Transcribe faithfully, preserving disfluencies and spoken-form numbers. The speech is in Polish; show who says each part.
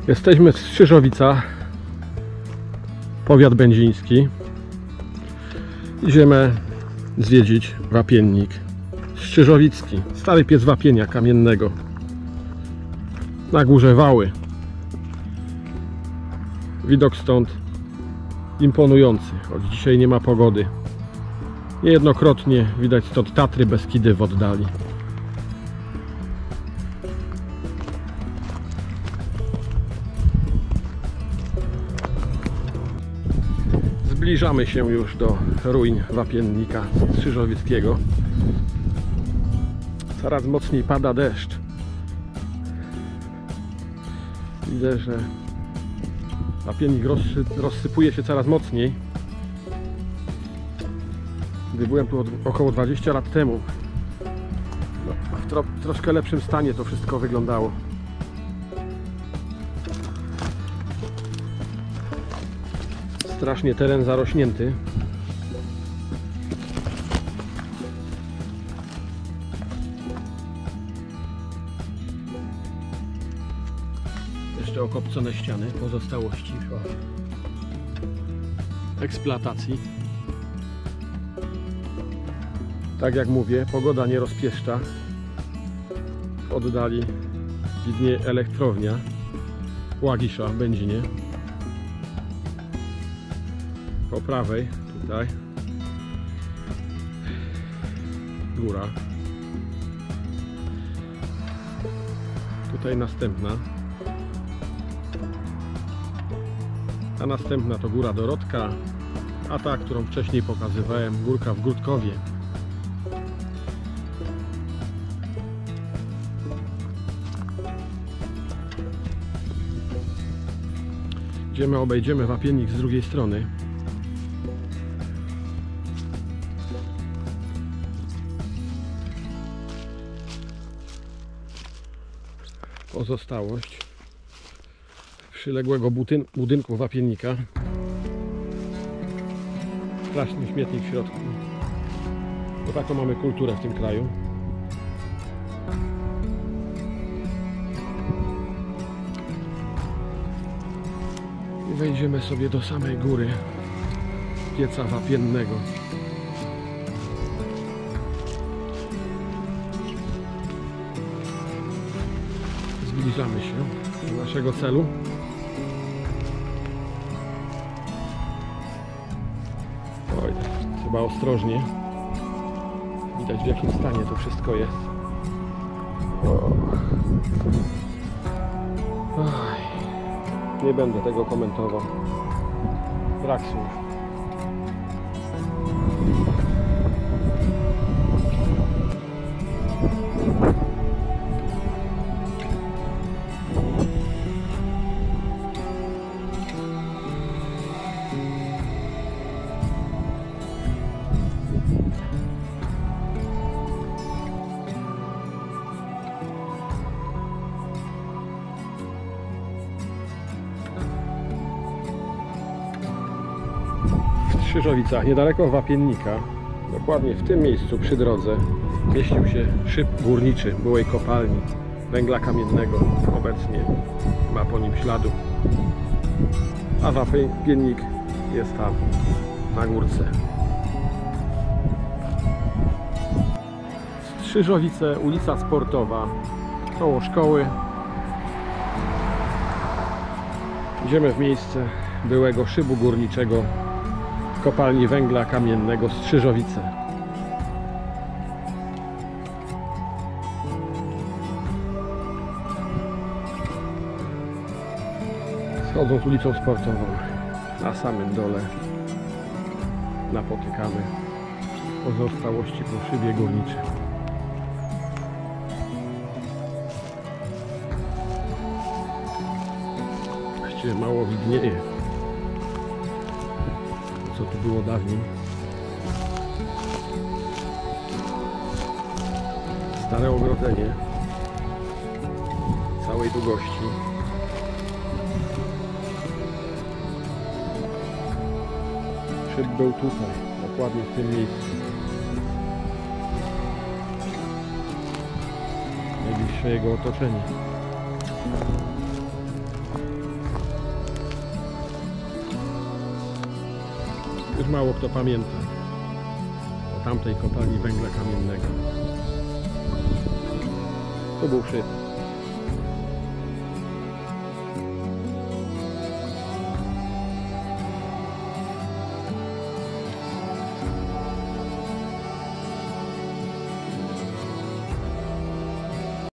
Speaker 1: Jesteśmy w Strzyżowicach, powiat będziński. Idziemy zwiedzić wapiennik strzyżowicki, stary piec wapienia kamiennego. Na górze wały. Widok stąd imponujący, choć dzisiaj nie ma pogody. Niejednokrotnie widać stąd Tatry, Beskidy w oddali. Zbliżamy się już do ruin wapiennika strzyżowickiego. Coraz mocniej pada deszcz. Widzę, że wapiennik rozsy rozsypuje się coraz mocniej. Gdy byłem tu około dwadzieścia lat temu, no, w tro troszkę lepszym stanie to wszystko wyglądało. Strasznie teren zarośnięty. Jeszcze okopcone ściany, pozostałości po eksploatacji. Tak jak mówię, pogoda nie rozpieszcza. W oddali widnieje elektrownia Łagisza w Będzinie. Po prawej tutaj góra. Tutaj następna. A następna to góra Dorotka, a ta, którą wcześniej pokazywałem, górka w Grudkowie. Idziemy, obejdziemy wapiennik z drugiej strony. Pozostałość przyległego budynku wapiennika. Straszny śmietnik w środku. Bo taką mamy kulturę w tym kraju. I wejdziemy sobie do samej góry pieca wapiennego. Zbliżamy się do naszego celu. Oj, chyba ostrożnie. Widać, w jakim stanie to wszystko jest. Oj, nie będę tego komentował. Brak słów. W Strzyżowicach, niedaleko wapiennika, dokładnie w tym miejscu przy drodze, mieścił się szyb górniczy byłej kopalni węgla kamiennego. Obecnie nie ma po nim śladu, a wapiennik jest tam na górce. Strzyżowice, ulica Sportowa, koło szkoły. Idziemy w miejsce byłego szybu górniczego kopalni węgla kamiennego Strzyżowice. Schodząc ulicą Sportową, na samym dole napotykamy pozostałości po szybie górniczym. Właściwie mało widnieje, co tu było dawniej. Stare ogrodzenie całej długości. Szyb był tutaj, dokładnie w tym miejscu. Najbliższe jego otoczenie. Już mało kto pamięta o tamtej kopalni węgla kamiennego. To był szyb.